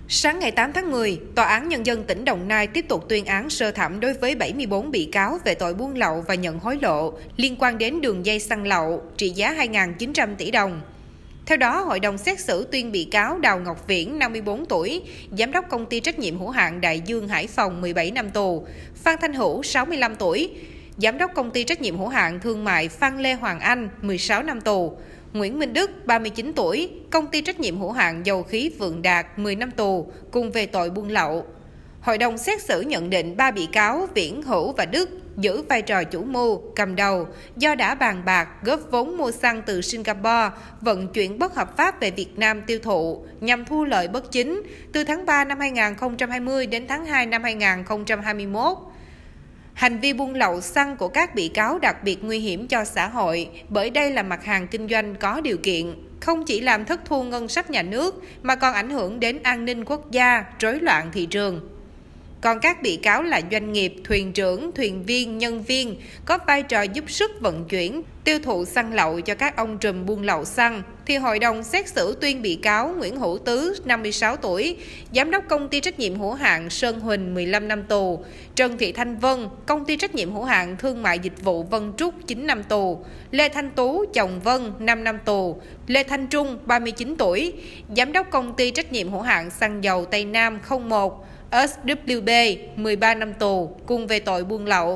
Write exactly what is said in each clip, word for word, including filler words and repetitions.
Sáng ngày tám tháng mười, Tòa án Nhân dân tỉnh Đồng Nai tiếp tục tuyên án sơ thẩm đối với bảy mươi tư bị cáo về tội buôn lậu và nhận hối lộ liên quan đến đường dây xăng lậu trị giá hai nghìn chín trăm tỷ đồng. Theo đó, hội đồng xét xử tuyên bị cáo Đào Ngọc Viễn, năm mươi tư tuổi, giám đốc công ty trách nhiệm hữu hạn Đại Dương Hải Phòng mười bảy năm tù, Phan Thanh Hữu, sáu mươi lăm tuổi, giám đốc công ty trách nhiệm hữu hạn thương mại Phan Lê Hoàng Anh, mười sáu năm tù, Nguyễn Minh Đức, ba mươi chín tuổi, công ty trách nhiệm hữu hạn dầu khí Vượng Đạt, mười năm tù, cùng về tội buôn lậu. Hội đồng xét xử nhận định ba bị cáo Viễn, Hữu và Đức giữ vai trò chủ mưu, cầm đầu do đã bàn bạc góp vốn mua xăng từ Singapore, vận chuyển bất hợp pháp về Việt Nam tiêu thụ nhằm thu lợi bất chính từ tháng ba năm hai nghìn không trăm hai mươi đến tháng hai năm hai nghìn không trăm hai mươi mốt. Hành vi buôn lậu xăng của các bị cáo đặc biệt nguy hiểm cho xã hội bởi đây là mặt hàng kinh doanh có điều kiện, không chỉ làm thất thu ngân sách nhà nước mà còn ảnh hưởng đến an ninh quốc gia, rối loạn thị trường. Còn các bị cáo là doanh nghiệp, thuyền trưởng, thuyền viên, nhân viên có vai trò giúp sức vận chuyển, tiêu thụ xăng lậu cho các ông trùm buôn lậu xăng, thì hội đồng xét xử tuyên bị cáo Nguyễn Hữu Tứ, năm mươi sáu tuổi, giám đốc công ty trách nhiệm hữu hạn Sơn Huỳnh, mười lăm năm tù, Trần Thị Thanh Vân, công ty trách nhiệm hữu hạn thương mại dịch vụ Vân Trúc, chín năm tù, Lê Thanh Tú, chồng Vân, năm năm tù, Lê Thanh Trung, ba mươi chín tuổi, giám đốc công ty trách nhiệm hữu hạn xăng dầu Tây Nam không một, ét vê bê, mười ba năm tù, cùng về tội buôn lậu.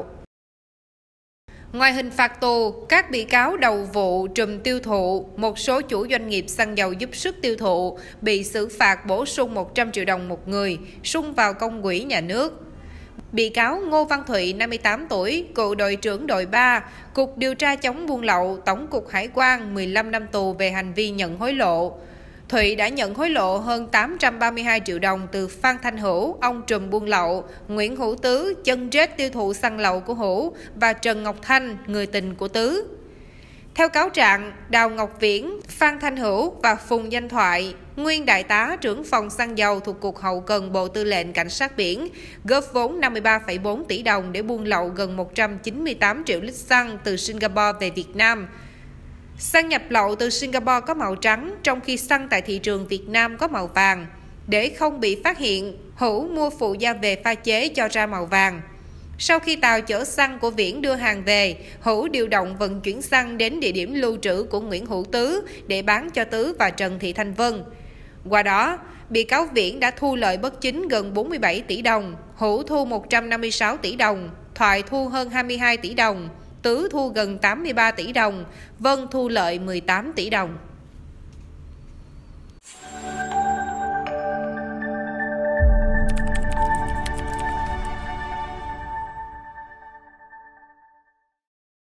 Ngoài hình phạt tù, các bị cáo đầu vụ, trùm tiêu thụ, một số chủ doanh nghiệp xăng dầu giúp sức tiêu thụ bị xử phạt bổ sung một trăm triệu đồng một người, sung vào công quỹ nhà nước. Bị cáo Ngô Văn Thụy, năm mươi tám tuổi, cựu đội trưởng đội ba, Cục Điều tra chống buôn lậu, Tổng cục Hải quan, mười lăm năm tù về hành vi nhận hối lộ. Thụy đã nhận hối lộ hơn tám trăm ba mươi hai triệu đồng từ Phan Thanh Hữu, ông trùm buôn lậu, Nguyễn Hữu Tứ, chân rết tiêu thụ xăng lậu của Hữu và Trần Ngọc Thanh, người tình của Tứ. Theo cáo trạng, Đào Ngọc Viễn, Phan Thanh Hữu và Phùng Danh Thoại, nguyên đại tá trưởng phòng xăng dầu thuộc Cục Hậu cần Bộ Tư lệnh Cảnh sát biển, góp vốn năm mươi ba phẩy bốn tỷ đồng để buôn lậu gần một trăm chín mươi tám triệu lít xăng từ Singapore về Việt Nam. Xăng nhập lậu từ Singapore có màu trắng, trong khi xăng tại thị trường Việt Nam có màu vàng. Để không bị phát hiện, Hữu mua phụ gia về pha chế cho ra màu vàng. Sau khi tàu chở xăng của Viễn đưa hàng về, Hữu điều động vận chuyển xăng đến địa điểm lưu trữ của Nguyễn Hữu Tứ để bán cho Tứ và Trần Thị Thanh Vân. Qua đó, bị cáo Viễn đã thu lợi bất chính gần bốn mươi bảy tỷ đồng, Hữu thu một trăm năm mươi sáu tỷ đồng, Thoại thu hơn hai mươi hai tỷ đồng, Tứ thu gần tám mươi ba tỷ đồng, Vân thu lợi mười tám tỷ đồng.